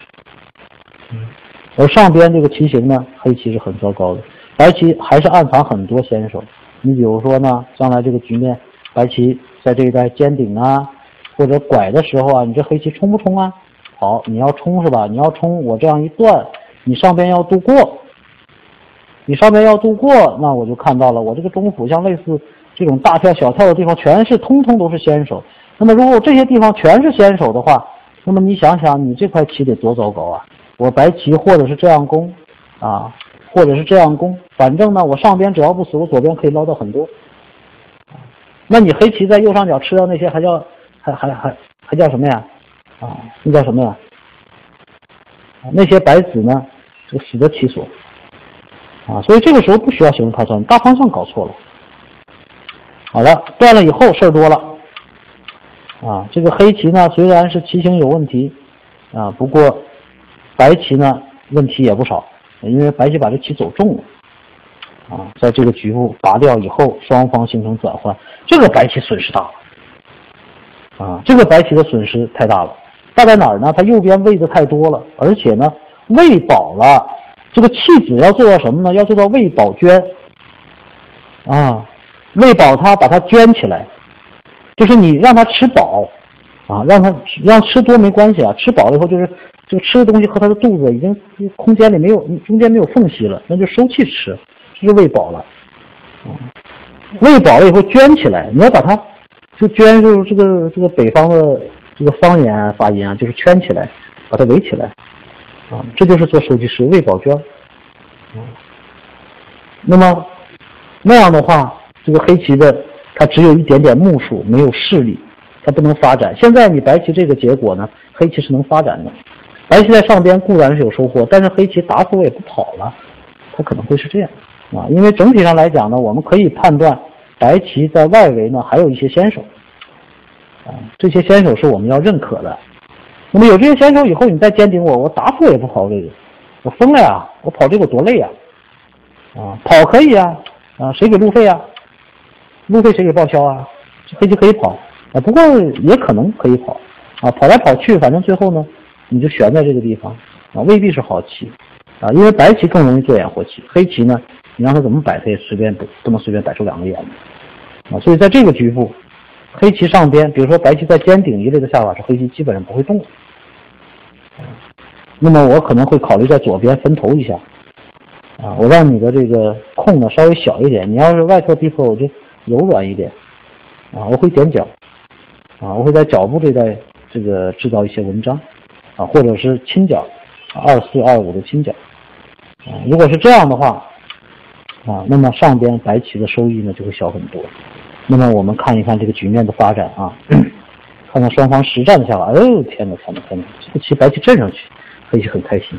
而上边这个棋形呢，黑棋是很糟糕的，白棋还是暗藏很多先手。你比如说呢，将来这个局面，白棋在这一带尖顶啊，或者拐的时候啊，你这黑棋冲不冲啊？好，你要冲是吧？你要冲，我这样一断，你上边要渡过，你上边要渡过，那我就看到了，我这个中府像类似这种大跳小跳的地方，全是通通都是先手。那么如果这些地方全是先手的话，那么你想想，你这块棋得多糟糕啊！我白棋或者是这样攻啊，或者是这样攻，反正呢，我上边只要不死，我左边可以捞到很多。那你黑棋在右上角吃到那些，还叫还还还还叫什么呀？啊，那叫什么呀？那些白子呢，这个死得其所啊，所以这个时候不需要形成判断，大方向搞错了。好了，断了以后事儿多了啊。这个黑棋呢，虽然是棋形有问题啊，不过白棋呢问题也不少，因为白棋把这棋走重了啊，在这个局部拔掉以后，双方形成转换，这个白棋损失大了啊，这个白棋的损失太大了。大在哪儿呢？它右边位子太多了，而且呢喂饱了。这个弃子要做到什么呢？要做到喂饱捐啊，喂饱它，把它捐起来，就是你让它吃饱啊，让它让吃多没关系啊，吃饱了以后就是这个吃的东西和它的肚子已经空间里没有中间没有缝隙了，那就收气吃，这就喂饱了啊。喂饱了以后捐起来，你要把它就捐，就是这个这个北方的这个方言发音啊，就是圈起来，把它围起来啊，这就是做收集师喂饱捐啊。那么那样的话，这个黑棋的它只有一点点目数，没有势力，它不能发展。现在你白棋这个结果呢，黑棋是能发展的。白棋在上边固然是有收获，但是黑棋打死我也不跑了，它可能会是这样啊。因为整体上来讲呢，我们可以判断白棋在外围呢还有一些先手啊，这些先手是我们要认可的。那么有这些先手以后，你再尖顶我，我打死我也不跑这个，我疯了呀！我跑这个多累呀！啊，跑可以啊，啊，谁给路费啊？路费谁给报销啊？黑棋可以跑啊，不过也可能可以跑啊，跑来跑去，反正最后呢，你就悬在这个地方啊，未必是好棋啊，因为白棋更容易做眼活棋，黑棋呢，你让他怎么摆，他也随便不不能随便摆出两个眼啊，所以在这个局部，黑棋上边，比如说白棋在尖顶一类的下法是黑棋基本上不会动的。那么我可能会考虑在左边分头一下啊，我让你的这个空呢稍微小一点，你要是外侧逼迫我就柔软一点啊，我会点角啊，我会在脚部这带这个制造一些文章啊，或者是倾角二四二五的倾角啊，如果是这样的话啊，那么上边白棋的收益呢就会小很多。那么我们看一看这个局面的发展啊，看看双方实战的下法。哎呦天哪天哪天哪，这个棋白棋镇上去，黑棋很开心。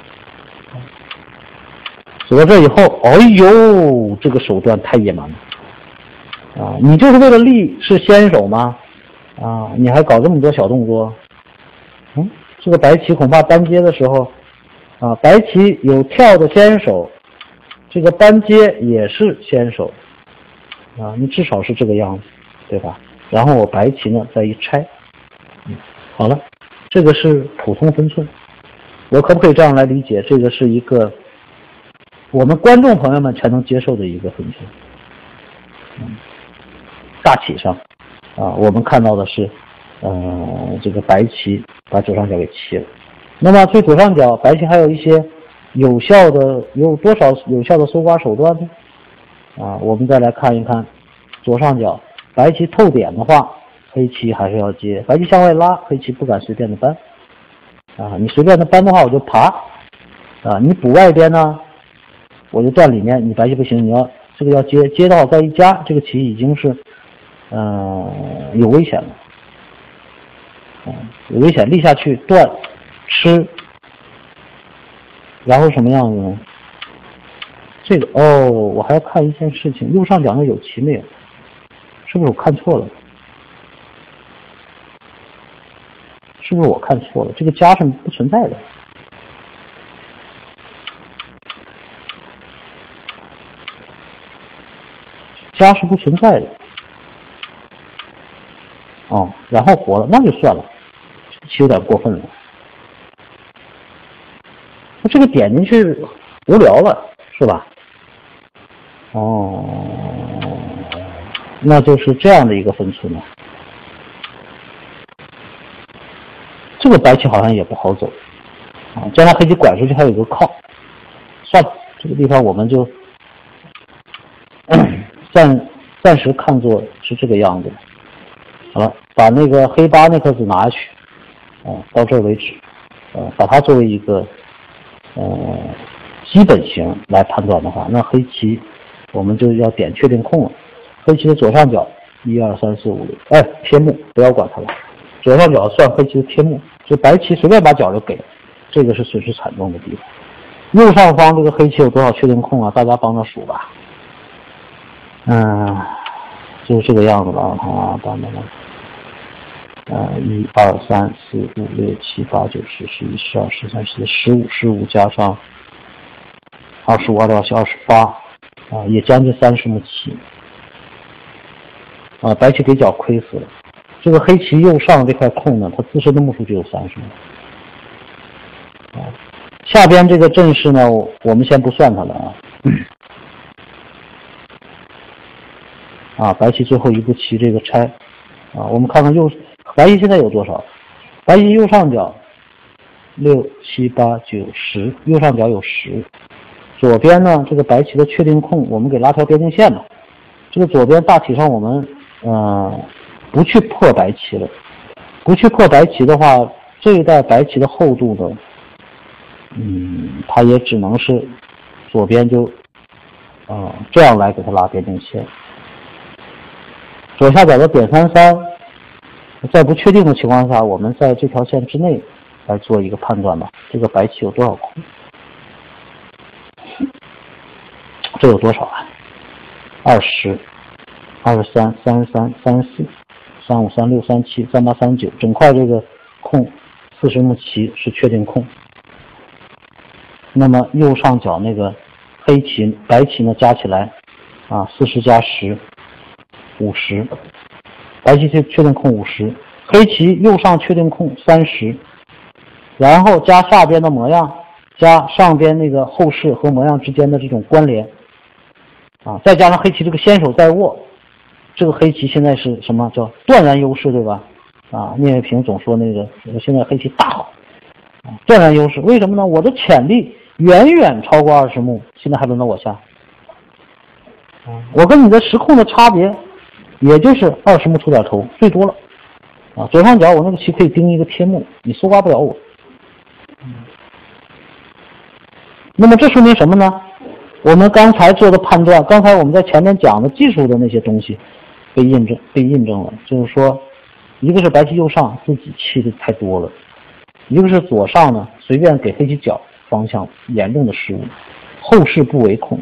走到这以后，哎呦，这个手段太野蛮了啊！你就是为了立是先手吗？啊，你还搞这么多小动作？嗯，这个白棋恐怕单接的时候啊，白棋有跳的先手，这个单接也是先手啊，你至少是这个样子，对吧？然后我白棋呢再一拆，嗯，好了，这个是普通分寸。我可不可以这样来理解？这个是一个我们观众朋友们才能接受的一个分寸。嗯，大体上啊，我们看到的是，呃，这个白棋把左上角给切了。那么对左上角，白棋还有一些有效的，有多少有效的搜刮手段呢？啊，我们再来看一看左上角，白棋透点的话，黑棋还是要接；白棋向外拉，黑棋不敢随便的搬。啊，你随便的搬的话，我就爬。啊，你补外边呢，我就断里面。你白棋不行，你要这个要接，接到再一加，这个棋已经是，呃，有危险了。啊，有危险，立下去断吃，然后什么样子呢？这个哦，我还要看一件事情，右上角那有棋没有？是不是我看错了？是不是我看错了？这个加是不存在的。加是不存在的。哦，然后活了，那就算了，这棋有点过分了。那这个点进去无聊了，是吧？哦，那就是这样的一个分寸了。这个白棋好像也不好走啊，将来黑棋拐出去还有个靠，算了，这个地方我们就暂暂时看作是这个样子。好了，把那个黑八那颗子拿下去，啊，到这儿为止，呃，把它作为一个呃基本型来判断的话，那黑棋我们就要点确定空了。黑棋的左上角一二三四五六，哎，贴目不要管它了，左上角算黑棋的贴目，就白棋随便把角就给了，这个是损失惨重的地方。右上方这个黑棋有多少确定空啊？大家帮着数吧。嗯，就是这个样子了啊，帮帮帮。呃，一二三四五六七八九十十一十二十三十四十五十五加上二十五二六二七二十八啊，也将近三十目棋啊，白棋给角亏死了。这个黑棋右上这块空呢，它自身的目数就有三十目啊。下边这个阵势呢，我们先不算它了啊。啊，白棋最后一步棋这个拆啊，我们看看右白棋现在有多少？白棋右上角六七八九十，右上角有十。左边呢，这个白棋的确定空，我们给拉条边境线吧。这个左边大体上我们呃不去破白棋了，不去破白棋的话，这一带白棋的厚度呢，嗯，它也只能是左边就啊、呃、这样来给它拉边境线。左下角的点三三，在不确定的情况下，我们在这条线之内来做一个判断吧。这个白棋有多少空？这有多少啊？二十、二十三、三十三、三十四、三五、三六、三七、三八、三九，整块这个空四十目棋是确定空。那么右上角那个黑棋、白棋呢，加起来啊，四十加十。五十，白棋确定空五十，黑棋右上确定空三十，然后加下边的模样，加上边那个后势和模样之间的这种关联，啊，再加上黑棋这个先手在握，这个黑棋现在是什么叫断然优势，对吧？啊，聂卫平总说那个现在黑棋大好，啊，断然优势，为什么呢？我的潜力远远超过二十目，现在还轮到我下，啊，我跟你的时空的差别。也就是二十目出点头，最多了啊，左上角我那个棋可以盯一个贴目，你搜刮不了我。那么这说明什么呢？我们刚才做的判断，刚才我们在前面讲的技术的那些东西被印证被印证了，就是说，一个是白棋右上自己气的太多了，一个是左上呢随便给黑棋角方向严重的失误，后势不为控。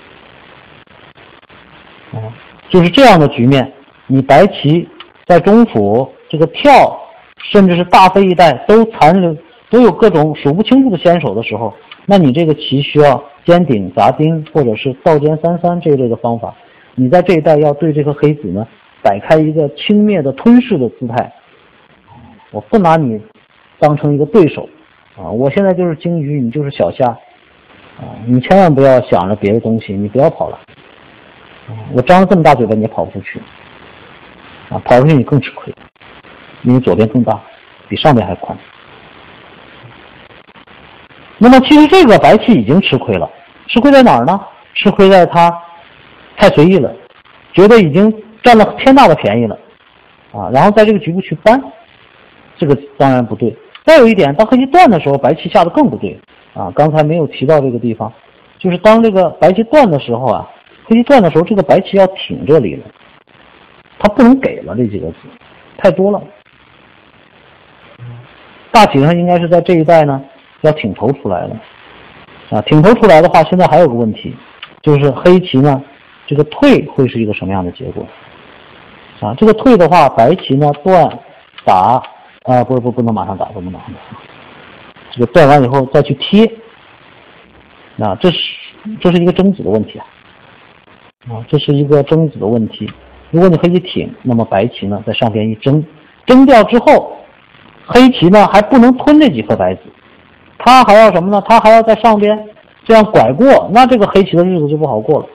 啊，就是这样的局面，你白棋在中府这个跳，甚至是大飞一带都残留都有各种数不清楚的先手的时候，那你这个棋需要尖顶杂丁或者是倒尖三三这一类的方法，你在这一带要对这个黑子呢摆开一个轻蔑的吞噬的姿态，我不拿你当成一个对手啊！我现在就是鲸鱼，你就是小虾啊！你千万不要想着别的东西，你不要跑了啊！我张了这么大嘴巴你也跑不出去啊！跑出去你更吃亏，因为左边更大，比上边还宽。那么其实这个白棋已经吃亏了，吃亏在哪儿呢？吃亏在他太随意了，觉得已经占了天大的便宜了啊！然后在这个局部去搬，这个当然不对。再有一点，当黑棋断的时候，白棋下的更不对啊！刚才没有提到这个地方，就是当这个白棋断的时候啊，黑棋断的时候，这个白棋要挺这里了，它不能给了这几个字，太多了。大体上应该是在这一带呢，要挺头出来了啊！挺头出来的话，现在还有个问题，就是黑棋呢，这个退会是一个什么样的结果啊？这个退的话，白棋呢断打啊，不不不能马上打，不能马上打，这个断完以后再去贴，啊，这是这是一个争子的问题啊，啊，这是一个争子的问题。如果你黑棋挺，那么白棋呢在上边一争，争掉之后，黑棋呢还不能吞这几颗白子，他还要什么呢？他还要在上边这样拐过，那这个黑棋的日子就不好过了。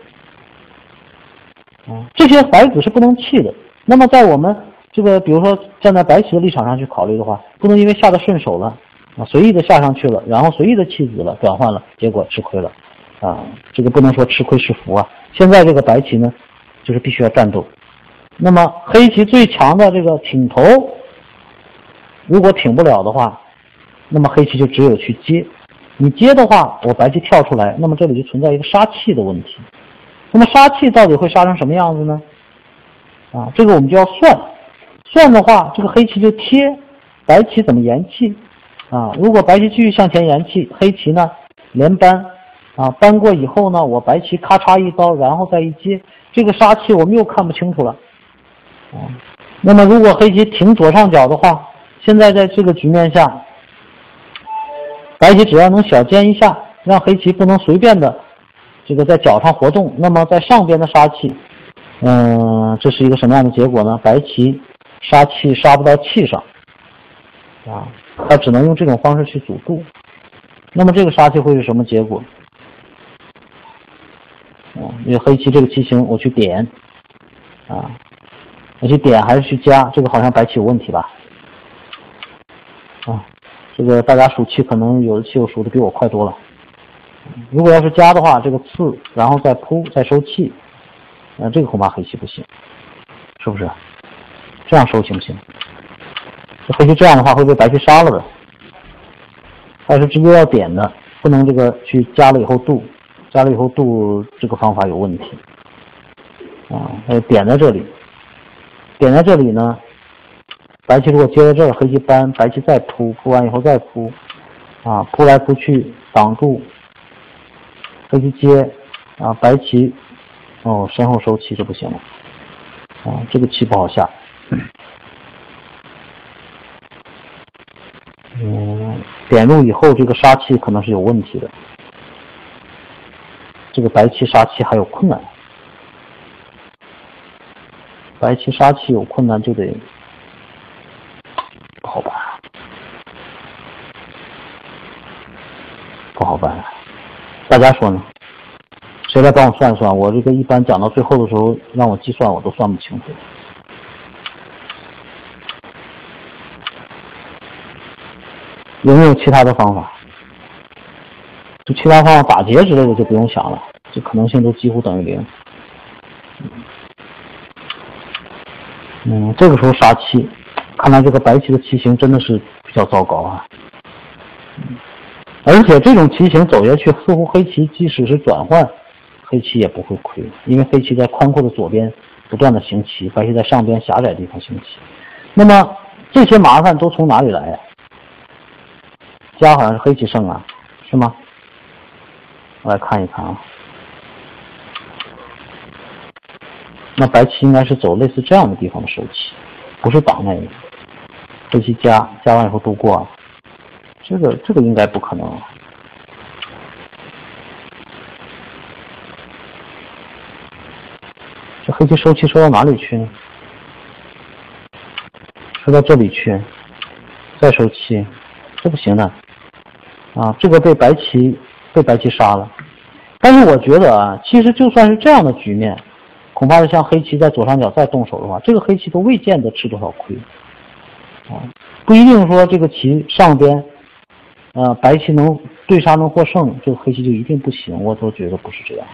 啊，这些白子是不能弃的。那么在我们这个比如说站在白棋的立场上去考虑的话，不能因为下的顺手了啊，随意的下上去了，然后随意的弃子了，转换了，结果吃亏了啊，这个不能说吃亏是福啊。现在这个白棋呢，就是必须要战斗。那么黑棋最强的这个挺头，如果挺不了的话，那么黑棋就只有去接。你接的话，我白棋跳出来，那么这里就存在一个杀气的问题。那么杀气到底会杀成什么样子呢？啊，这个我们就要算。算的话，这个黑棋就贴，白棋怎么延气啊？如果白棋继续向前延气，黑棋呢连扳啊，扳过以后呢，我白棋咔嚓一刀，然后再一接，这个杀气我们又看不清楚了啊。那么如果黑棋挺左上角的话，现在在这个局面下，白棋只要能小尖一下，让黑棋不能随便的这个在角上活动，那么在上边的杀气，嗯，这是一个什么样的结果呢？白棋杀气杀不到气上啊，他只能用这种方式去阻住。那么这个杀气会是什么结果？啊，因为黑棋这个棋形我去点啊，我去点还是去加？这个好像白棋有问题吧？啊，这个大家数气可能有的棋友数的比我快多了。如果要是加的话，这个刺然后再扑再收气，呃，这个恐怕黑棋不行，是不是？这样收行不行？这黑棋这样的话会被白棋杀了的，还是直接要点的，不能这个去加了以后渡，加了以后渡这个方法有问题啊。呃，点在这里，点在这里呢，白棋如果接在这儿，黑棋扳，白棋再扑，扑完以后再扑，啊，扑来扑去挡住，黑棋接啊，白棋哦身后收气就不行了啊，这个棋不好下。嗯，点入以后这个杀气可能是有问题的，这个白棋杀气还有困难，白棋杀气有困难就得不好办，不好办，大家说呢？谁来帮我算算？我这个一般讲到最后的时候，让我计算我都算不清楚。有没有其他的方法？就其他方法打劫之类的就不用想了，这可能性都几乎等于零。嗯，这个时候杀气看来这个白棋的棋形真的是比较糟糕啊。而且这种棋形走下去，似乎黑棋即使是转换，黑棋也不会亏，因为黑棋在宽阔的左边不断的行棋，白棋在上边狭窄的地方行棋。那么这些麻烦都从哪里来呀、啊？家好像是黑棋胜啊，是吗？我来看一看啊。那白棋应该是走类似这样的地方的手棋，不是挡那个。黑棋加加完以后都过了，这个这个应该不可能。这黑棋收棋收到哪里去呢？收到这里去，再收棋，这不行的啊！这个被白棋被白棋杀了。但是我觉得啊，其实就算是这样的局面，恐怕是像黑棋在左上角再动手的话，这个黑棋都未见得吃多少亏啊！不一定说这个棋上边，呃，白棋能对杀能获胜，这个黑棋就一定不行，我都觉得不是这样。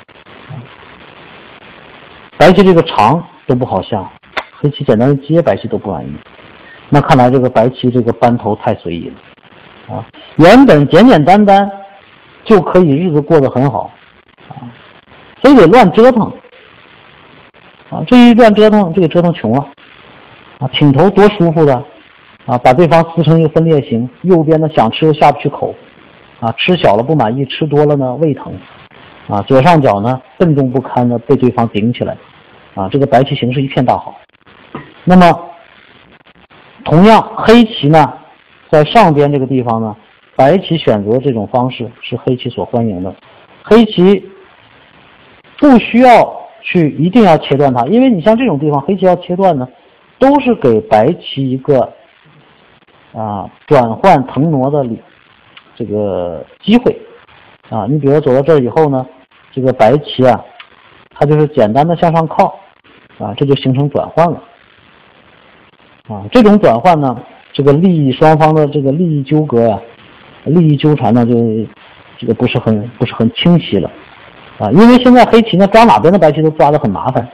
白棋这个长都不好下，黑棋简单的接白棋都不满意，那看来这个白棋这个班头太随意了啊！原本简简单单就可以日子过得很好啊，非得乱折腾啊！这一乱折腾就给折腾穷了啊！挺头多舒服的啊，把对方撕成一个分裂形，右边呢想吃又下不去口啊，吃小了不满意，吃多了呢胃疼啊，左上角呢笨重不堪的被对方顶起来啊，这个白棋形势一片大好。那么同样黑棋呢在上边这个地方呢，白棋选择这种方式是黑棋所欢迎的，黑棋不需要去一定要切断它，因为你像这种地方黑棋要切断呢，都是给白棋一个啊转换腾挪的这个机会啊。你比如走到这儿以后呢，这个白棋啊它就是简单的向上靠啊，这就形成转换了啊。这种转换呢，这个利益双方的这个利益纠葛呀、啊、利益纠缠呢，就这个不是很不是很清晰了啊。因为现在黑棋呢抓哪边的白棋都抓得很麻烦，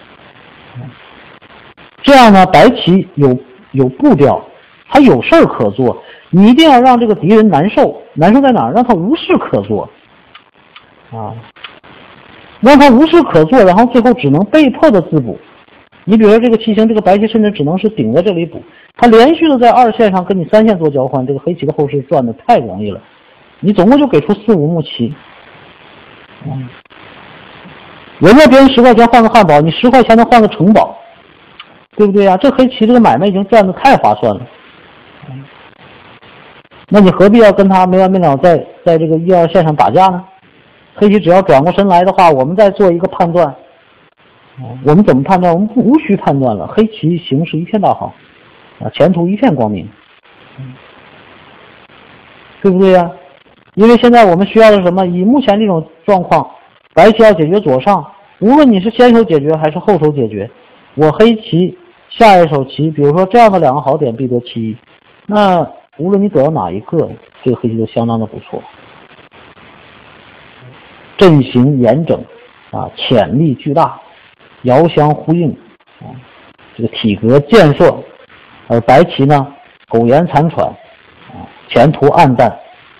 这样呢白棋有有步调，他有事儿可做，你一定要让这个敌人难受，难受在哪儿？让他无事可做啊，让他无事可做，然后最后只能被迫的自补。你比如说这个棋形，这个白棋甚至只能是顶在这里补，他连续的在二线上跟你三线做交换，这个黑棋的后势转的太容易了，你总共就给出四五目棋，嗯，人家别人十块钱换个汉堡，你十块钱能换个城堡，对不对呀？这黑棋这个买卖已经赚的太划算了，那你何必要跟他没完没了在在这个一二线上打架呢？黑棋只要转过身来的话，我们再做一个判断，我们怎么判断？我们无需判断了，黑棋形势一片大好啊，前途一片光明，对不对呀？因为现在我们需要的是什么？以目前这种状况，白棋要解决左上，无论你是先手解决还是后手解决，我黑棋下一手棋，比如说这样的两个好点必得其一，那无论你得到哪一个，这个黑棋都相当的不错，阵型严整啊，潜力巨大，遥相呼应啊，这个体格健硕，而白棋呢苟延残喘啊，前途暗淡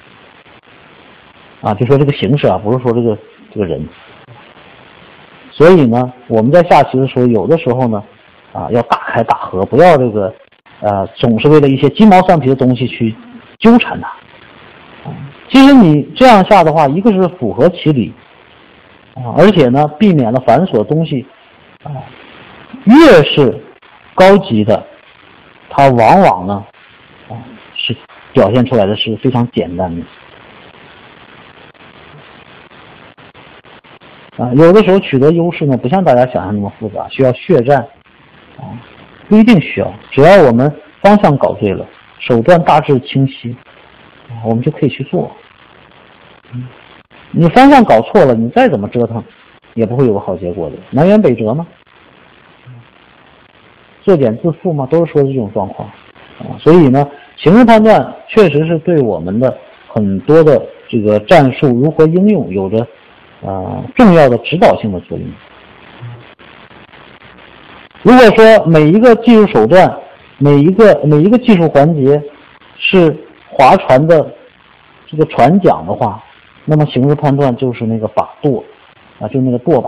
啊，就说这个形势啊，不是说这个这个人。所以呢，我们在下棋的时候，有的时候呢啊要大开大合，不要这个呃总是为了一些鸡毛蒜皮的东西去纠缠它。其实你这样下的话，一个是符合其理啊，而且呢避免了繁琐的东西啊，越是高级的，它往往呢啊是表现出来的是非常简单的啊，有的时候取得优势呢，不像大家想象那么复杂，需要血战啊，不一定需要，只要我们方向搞对了，手段大致清晰，啊，我们就可以去做。嗯，你方向搞错了，你再怎么折腾，也不会有个好结果的，南辕北辙吗？作茧自缚吗？都是说的这种状况啊。所以呢，形势判断确实是对我们的很多的这个战术如何应用有着呃重要的指导性的作用。如果说每一个技术手段每一个每一个技术环节是划船的这个船桨的话，那么形势判断就是那个把舵啊，就是那个舵把。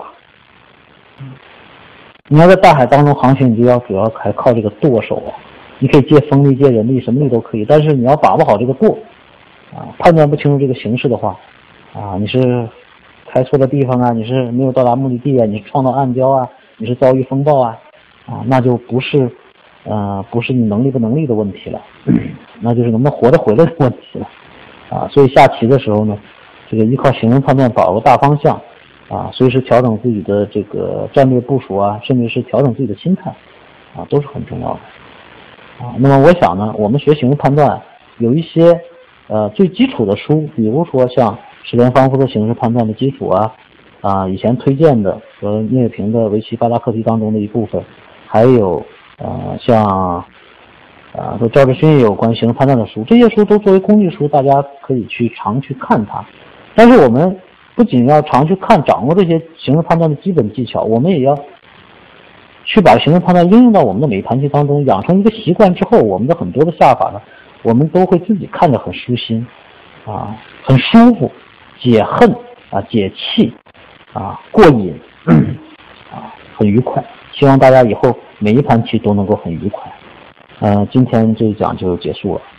你要在大海当中航行，你就要主要还靠这个舵手啊。你可以借风力、借人力，什么力都可以，但是你要把握好这个舵啊，判断不清楚这个形势的话啊，你是开错的地方啊，你是没有到达目的地啊，你是撞到暗礁啊，你是遭遇风暴啊啊，那就不是呃不是你能力不能力的问题了，那就是能不能活着回来的问题了啊。所以下棋的时候呢，这个依靠形势判断把握大方向啊，随时调整自己的这个战略部署啊，甚至是调整自己的心态啊，都是很重要的。啊，那么我想呢，我们学形势判断有一些呃最基础的书，比如说像石田芳夫的形势判断的基础啊，啊以前推荐的和聂卫平的围棋八大课题当中的一部分，还有呃像呃和赵志勋也有关形势判断的书，这些书都作为工具书，大家可以去常去看它。但是我们不仅要常去看掌握这些形势判断的基本技巧，我们也要去把形势判断应用到我们的每一盘棋当中，养成一个习惯之后，我们的很多的下法呢，我们都会自己看着很舒心，啊，很舒服，解恨啊，解气啊，过瘾，啊，很愉快。希望大家以后每一盘棋都能够很愉快。呃，今天这一讲就结束了。